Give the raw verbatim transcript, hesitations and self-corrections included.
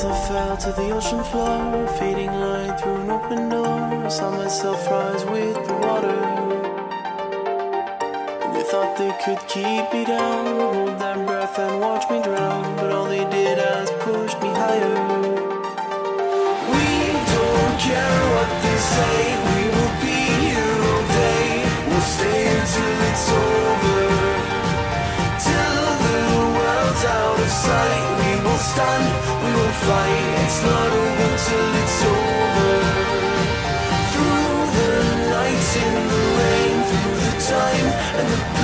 myself fell to the ocean floor, fading light through an open door. I saw myself rise with the water. And they thought they could keep me down, hold that breath and watch me drown, but all they did was push me higher. We don't care what they say, we will be here all day. We'll stay until it's over, till the world's out of sight. We will stand, we will fight, it's not over till it's over. Through the nights in the rain, through the time and the